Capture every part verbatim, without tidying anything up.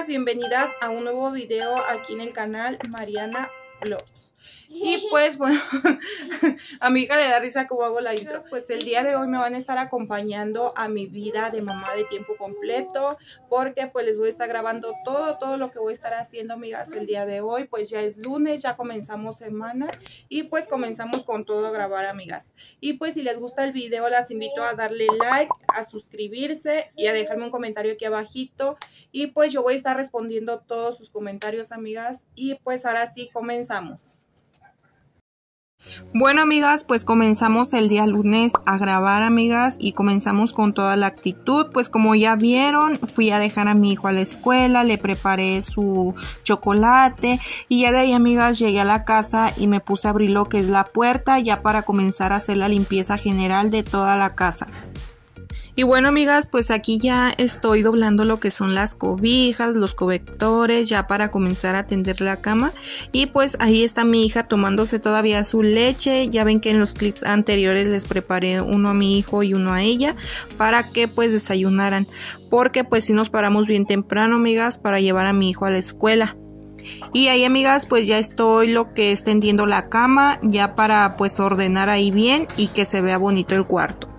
amigas, bienvenidas a un nuevo video aquí en el canal Mariana Vlogs. Y pues bueno, a mi hija le da risa cómo hago la intro. Pues el día de hoy me van a estar acompañando a mi vida de mamá de tiempo completo, porque pues les voy a estar grabando todo, todo lo que voy a estar haciendo, amigas, el día de hoy. Pues ya es lunes, ya comenzamos semana y pues comenzamos con todo a grabar, amigas. Y pues si les gusta el video, las invito a darle like, a suscribirse y a dejarme un comentario aquí abajito. Y pues yo voy a estar respondiendo todos sus comentarios, amigas. Y pues ahora sí, comenzamos. Bueno, amigas, pues comenzamos el día lunes a grabar, amigas, y comenzamos con toda la actitud. Pues como ya vieron, fui a dejar a mi hijo a la escuela, le preparé su chocolate y ya de ahí, amigas, llegué a la casa y me puse a abrir lo que es la puerta ya para comenzar a hacer la limpieza general de toda la casa. Y bueno, amigas, pues aquí ya estoy doblando lo que son las cobijas, los cobertores, ya para comenzar a tender la cama. Y pues ahí está mi hija tomándose todavía su leche. Ya ven que en los clips anteriores les preparé uno a mi hijo y uno a ella para que pues desayunaran. Porque pues sí nos paramos bien temprano, amigas, para llevar a mi hijo a la escuela. Y ahí, amigas, pues ya estoy lo que es tendiendo la cama, ya para pues ordenar ahí bien y que se vea bonito el cuarto.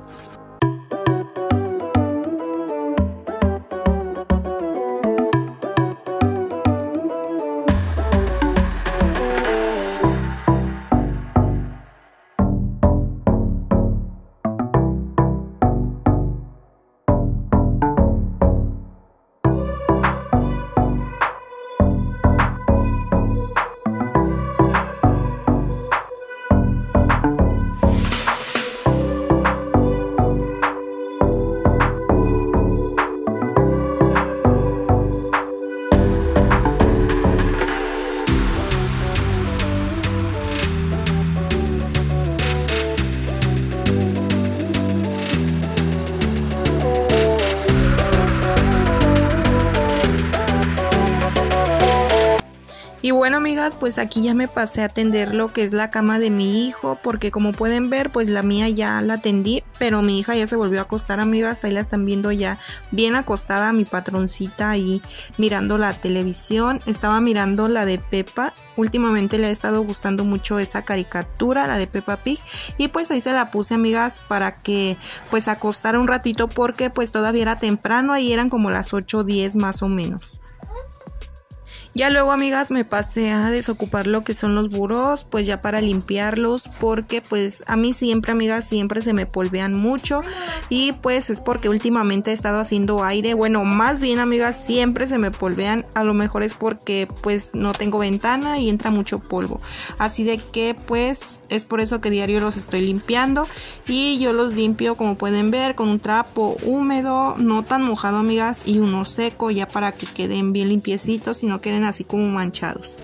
Y bueno, amigas, pues aquí ya me pasé a tender lo que es la cama de mi hijo, porque como pueden ver, pues la mía ya la tendí, pero mi hija ya se volvió a acostar, amigas. Ahí la están viendo ya bien acostada, mi patroncita ahí mirando la televisión. Estaba mirando la de Peppa. Últimamente le ha estado gustando mucho esa caricatura, la de Peppa Pig, y pues ahí se la puse, amigas, para que pues acostara un ratito, porque pues todavía era temprano, ahí eran como las ocho o diez más o menos. Ya luego, amigas, me pasé a desocupar lo que son los burós, pues ya para limpiarlos, porque pues a mí siempre, amigas, siempre se me polvean mucho y pues es porque últimamente he estado haciendo aire. Bueno, más bien, amigas, siempre se me polvean. A lo mejor es porque pues no tengo ventana y entra mucho polvo, así de que pues es por eso que diario los estoy limpiando. Y yo los limpio, como pueden ver, con un trapo húmedo, no tan mojado, amigas, y uno seco, ya para que queden bien limpiecitos y no queden así como manchados.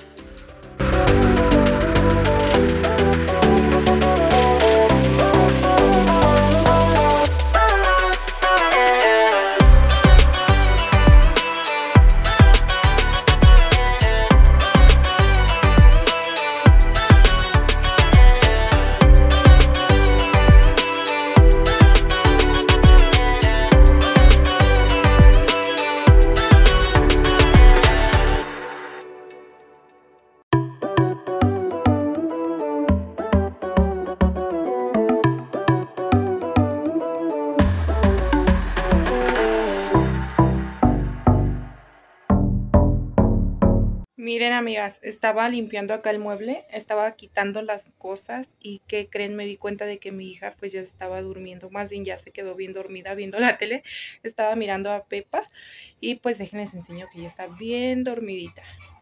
Miren, amigas, estaba limpiando acá el mueble, estaba quitando las cosas y ¿qué creen? Me di cuenta de que mi hija pues ya estaba durmiendo, más bien ya se quedó bien dormida viendo la tele, estaba mirando a Peppa y pues déjenles enseño que ya está bien dormidita.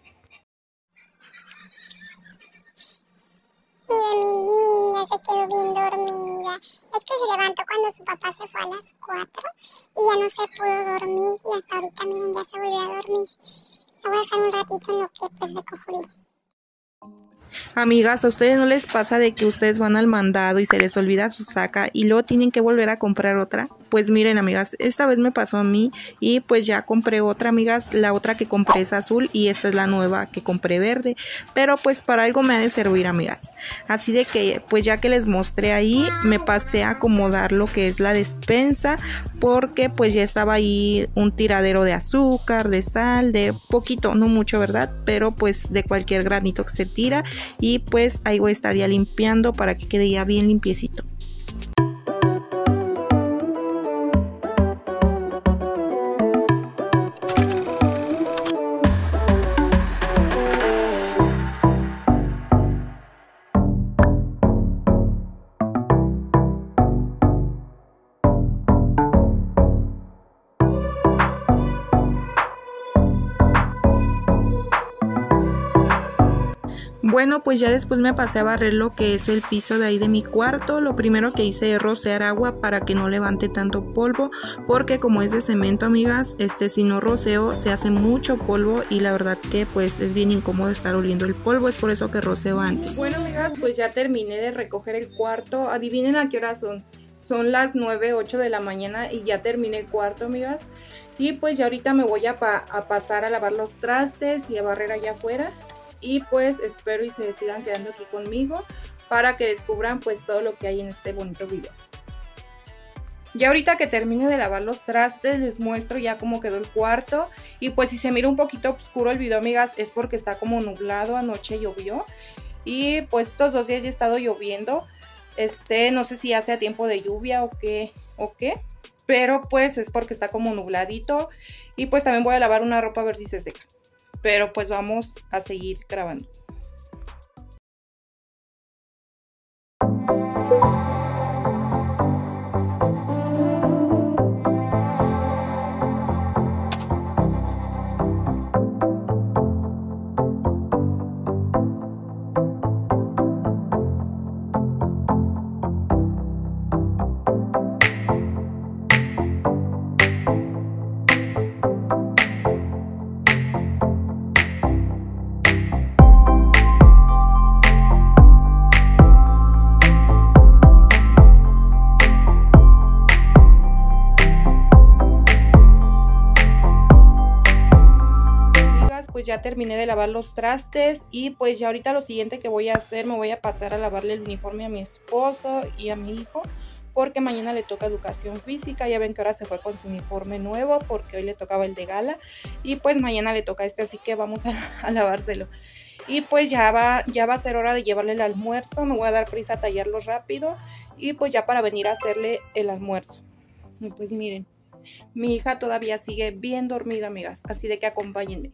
Bien, mi niña se quedó bien dormida. Es que se levantó cuando su papá se fue a las cuatro y ya no se pudo dormir y hasta ahorita, miren, ya se volvió a dormir. La voy a dejar un ratito en lo que pues recojo bien. Amigas, ¿a ustedes no les pasa de que ustedes van al mandado y se les olvida su saca y luego tienen que volver a comprar otra? pues miren amigas, esta vez me pasó a mí y pues ya compré otra amigas, la otra que compré es azul y esta es la nueva que compré verde, pero pues para algo me ha de servir amigas. Así de que pues ya que les mostré ahí, me pasé a acomodar lo que es la despensa porque pues ya estaba ahí un tiradero de azúcar, de sal, de poquito, no mucho, ¿verdad? Pero pues de cualquier granito que se tira y pues ahí voy a estar ya limpiando para que quede ya bien limpiecito. Bueno, pues ya después me pasé a barrer lo que es el piso de ahí de mi cuarto. Lo primero que hice es rociar agua para que no levante tanto polvo, porque como es de cemento amigas, este si no roceo se hace mucho polvo y la verdad que pues es bien incómodo estar oliendo el polvo, es por eso que roceo antes. Bueno amigas, pues ya terminé de recoger el cuarto. Adivinen a qué hora son. Son las nueve, ocho de la mañana y ya terminé el cuarto amigas. Y pues ya ahorita me voy a, pa a pasar a lavar los trastes y a barrer allá afuera. Y pues espero y se sigan quedando aquí conmigo para que descubran pues todo lo que hay en este bonito video. Ya ahorita que termine de lavar los trastes les muestro ya cómo quedó el cuarto. Y pues si se mira un poquito oscuro el video amigas es porque está como nublado, anoche llovió. Y pues estos dos días ya ha estado lloviendo. Este no sé si hace a tiempo de lluvia o qué, o qué. Pero pues es porque está como nubladito. Y pues también voy a lavar una ropa a ver si se seca. Pero pues vamos a seguir grabando. Pues ya terminé de lavar los trastes y pues ya ahorita lo siguiente que voy a hacer, me voy a pasar a lavarle el uniforme a mi esposo y a mi hijo porque mañana le toca educación física. Ya ven que ahora se fue con su uniforme nuevo porque hoy le tocaba el de gala y pues mañana le toca este, así que vamos a, a lavárselo. Y pues ya va, ya va a ser hora de llevarle el almuerzo, me voy a dar prisa a tallarlo rápido y pues ya para venir a hacerle el almuerzo. Y pues miren, mi hija todavía sigue bien dormida amigas, así de que acompáñenme.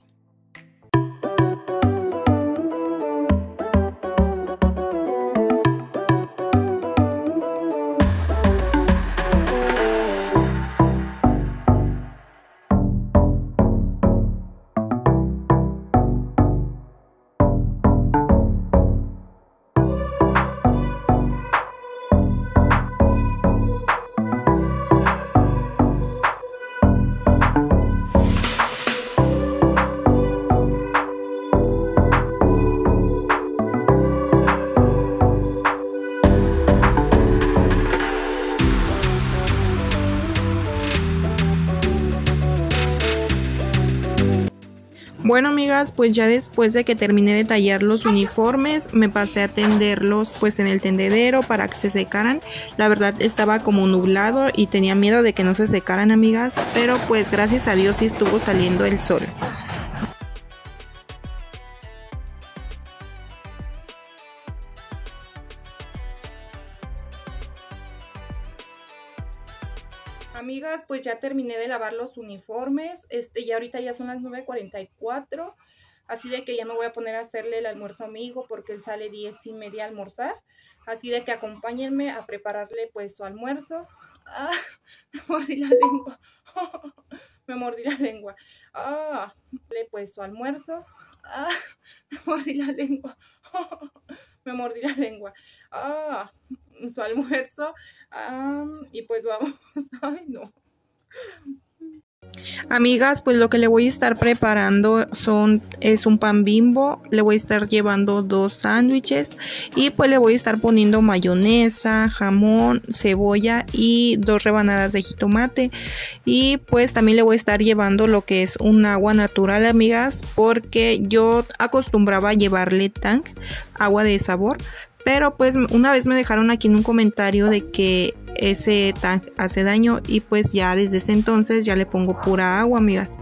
Bueno amigas, pues ya después de que terminé de tallar los uniformes, me pasé a tenderlos pues en el tendedero para que se secaran. La verdad estaba como nublado y tenía miedo de que no se secaran amigas, pero pues gracias a Dios sí estuvo saliendo el sol. Amigas, pues ya terminé de lavar los uniformes, este, y ahorita ya son las nueve cuarenta y cuatro, así de que ya me voy a poner a hacerle el almuerzo a mi hijo porque él sale diez y media a almorzar, así de que acompáñenme a prepararle pues su almuerzo. Ah, me mordí la lengua, me mordí la lengua, ah, pues su almuerzo, ah, me mordí la lengua, me mordí la lengua, ah, su almuerzo, um, y pues vamos, ay no. Amigas, pues lo que le voy a estar preparando son es un pan Bimbo, le voy a estar llevando dos sándwiches y pues le voy a estar poniendo mayonesa, jamón, cebolla y dos rebanadas de jitomate, y pues también le voy a estar llevando lo que es un agua natural, amigas, porque yo acostumbraba a llevarle Tang, agua de sabor, pero pues una vez me dejaron aquí en un comentario de que ese Tang hace daño y pues ya desde ese entonces ya le pongo pura agua, amigas.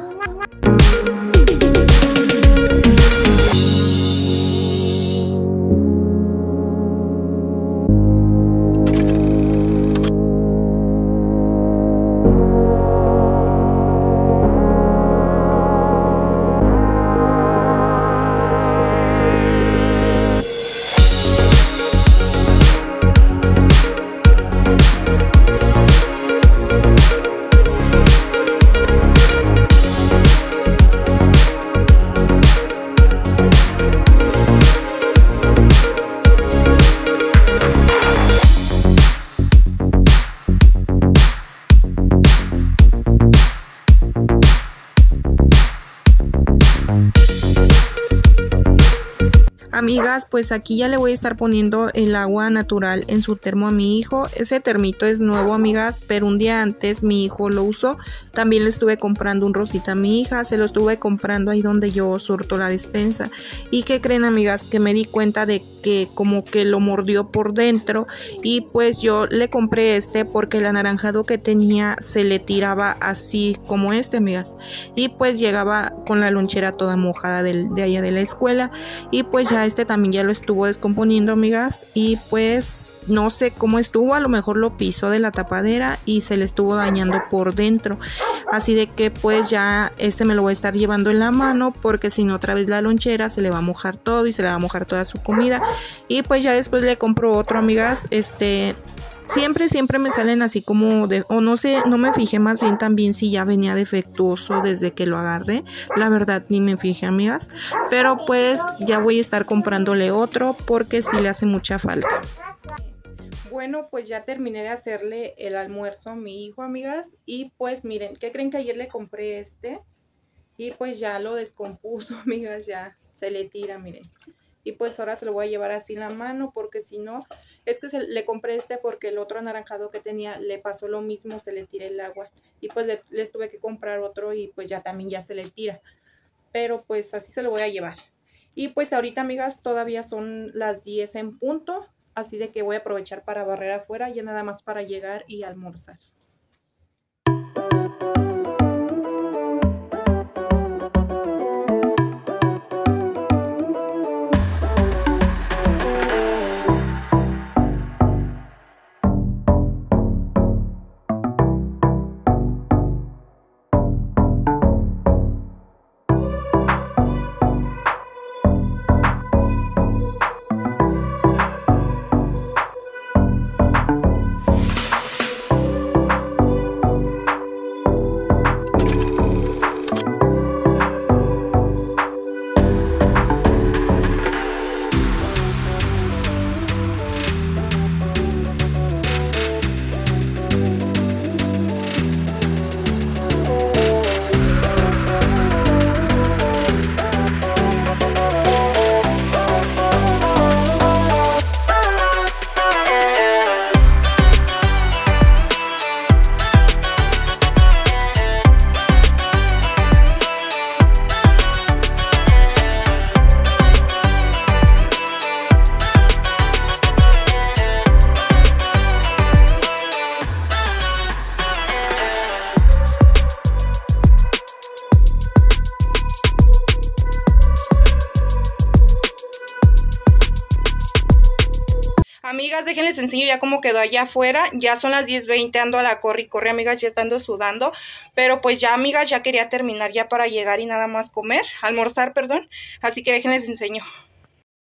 Amigas, pues aquí ya le voy a estar poniendo el agua natural en su termo a mi hijo. Ese termito es nuevo, amigas, pero un día antes mi hijo lo usó. También le estuve comprando un rosita a mi hija, se lo estuve comprando ahí donde yo surto la despensa. ¿Y qué creen, amigas? Que me di cuenta de que como que lo mordió por dentro, y pues yo le compré este porque el anaranjado que tenía se le tiraba así como este, amigas. Y pues llegaba con la lonchera toda mojada de, de allá de la escuela, y pues ya este también ya lo estuvo descomponiendo, amigas, y pues no sé cómo estuvo, a lo mejor lo pisó de la tapadera y se le estuvo dañando por dentro, así de que pues ya este me lo voy a estar llevando en la mano, porque si no otra vez la lonchera se le va a mojar todo y se le va a mojar toda su comida. Y pues ya después le compro otro, amigas. Este Siempre, siempre me salen así como de, o no sé, no me fijé más bien también si ya venía defectuoso desde que lo agarré. La verdad ni me fijé, amigas. Pero pues ya voy a estar comprándole otro porque sí le hace mucha falta. Bueno, pues ya terminé de hacerle el almuerzo a mi hijo, amigas. Y pues miren, ¿qué creen? Que ayer le compré este y pues ya lo descompuso, amigas, ya se le tira, miren. Y pues ahora se lo voy a llevar así en la mano, porque si no, es que se, le compré este porque el otro anaranjado que tenía le pasó lo mismo, se le tira el agua. Y pues le, les tuve que comprar otro y pues ya también ya se le tira. Pero pues así se lo voy a llevar. Y pues ahorita, amigas, todavía son las diez en punto. Así de que voy a aprovechar para barrer afuera, ya nada más para llegar y almorzar. Amigas, déjenles enseño ya cómo quedó allá afuera. Ya son las diez veinte, ando a la corre y corre, amigas, ya estando sudando. Pero pues ya, amigas, ya quería terminar ya para llegar y nada más comer, almorzar, perdón. Así que déjenles enseño.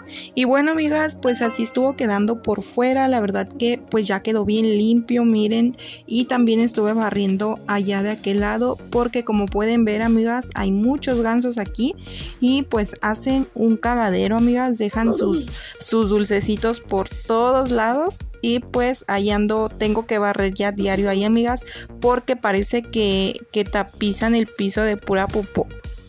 Y bueno, amigas, pues así estuvo quedando por fuera. La verdad que pues ya quedó bien limpio, miren. Y también estuve barriendo allá de aquel lado porque como pueden ver, amigas, hay muchos gansos aquí. Y pues hacen un cagadero, amigas. Dejan sus, sus dulcecitos por todos lados. Y pues ahí ando, tengo que barrer ya diario ahí, amigas, porque parece que, que tapizan el piso de pura popó.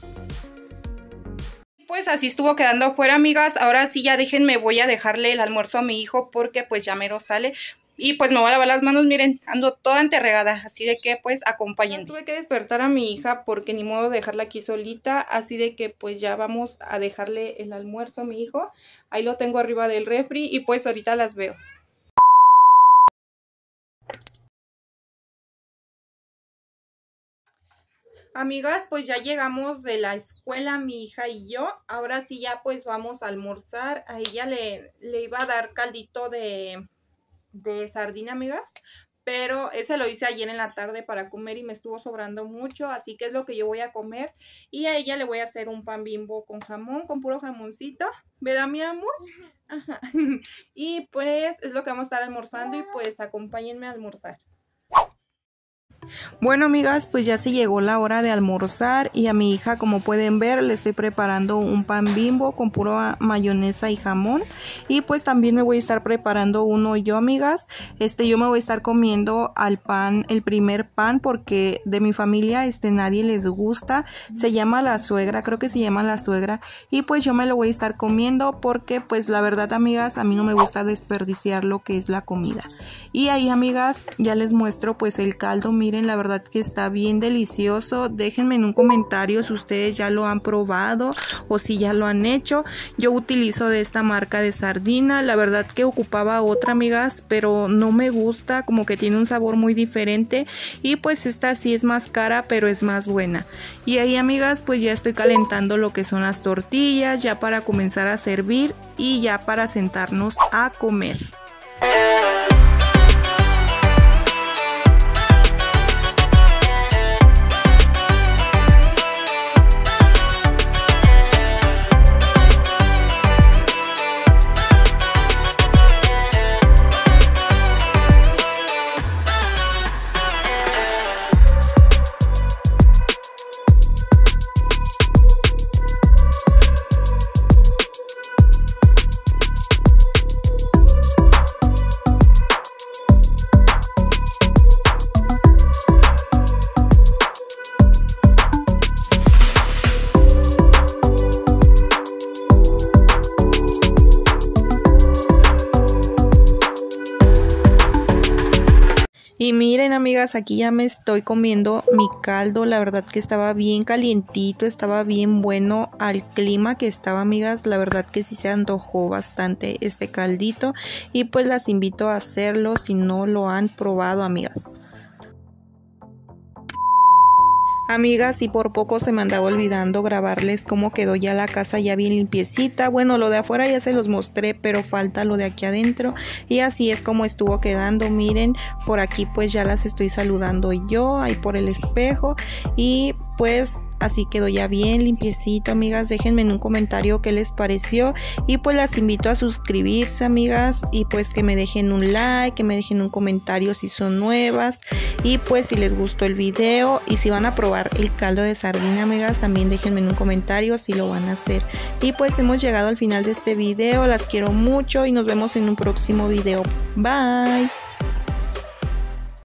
Pues así estuvo quedando afuera, amigas. Ahora sí ya déjenme, voy a dejarle el almuerzo a mi hijo porque pues ya mero sale. Y pues me voy a lavar las manos, miren, ando toda enterregada, así de que pues acompáñenme. Tuve que despertar a mi hija porque ni modo de dejarla aquí solita, así de que pues ya vamos a dejarle el almuerzo a mi hijo. Ahí lo tengo arriba del refri y pues ahorita las veo. Amigas, pues ya llegamos de la escuela, mi hija y yo. Ahora sí ya pues vamos a almorzar. A ella le, le iba a dar caldito de, de sardina, amigas. Pero ese lo hice ayer en la tarde para comer y me estuvo sobrando mucho. Así que es lo que yo voy a comer. Y a ella le voy a hacer un pan Bimbo con jamón, con puro jamoncito. ¿Verdad, mi amor? Ajá. Y pues es lo que vamos a estar almorzando y pues acompáñenme a almorzar. Bueno, amigas, pues ya se llegó la hora de almorzar y a mi hija, como pueden ver, le estoy preparando un pan Bimbo con pura mayonesa y jamón. Y pues también me voy a estar preparando uno yo, amigas. Este, yo me voy a estar comiendo al pan, el primer pan, porque de mi familia este nadie les gusta. Se llama la suegra, creo que se llama la suegra. Y pues yo me lo voy a estar comiendo porque pues la verdad, amigas, a mí no me gusta desperdiciar lo que es la comida. Y ahí, amigas, ya les muestro pues el caldo, miren. La verdad que está bien delicioso. Déjenme en un comentario si ustedes ya lo han probado o si ya lo han hecho. Yo utilizo de esta marca de sardina. La verdad que ocupaba otra, amigas, pero no me gusta, como que tiene un sabor muy diferente. Y pues esta sí es más cara, pero es más buena. Y ahí, amigas, pues ya estoy calentando lo que son las tortillas, ya para comenzar a servir y ya para sentarnos a comer. Y miren, amigas, aquí ya me estoy comiendo mi caldo. La verdad que estaba bien calientito, estaba bien bueno al clima que estaba, amigas. La verdad que sí se antojó bastante este caldito. Y pues las invito a hacerlo si no lo han probado, amigas. Amigas, y por poco se me andaba olvidando grabarles cómo quedó ya la casa ya bien limpiecita. Bueno, lo de afuera ya se los mostré, pero falta lo de aquí adentro. Y así es como estuvo quedando. Miren, por aquí pues ya las estoy saludando yo, ahí por el espejo. Y pues así quedó ya bien limpiecito, amigas. Déjenme en un comentario qué les pareció. Y pues las invito a suscribirse, amigas. Y pues que me dejen un like, que me dejen un comentario si son nuevas. Y pues si les gustó el video y si van a probar el caldo de sardina, amigas, también déjenme en un comentario si lo van a hacer. Y pues hemos llegado al final de este video. Las quiero mucho y nos vemos en un próximo video. Bye.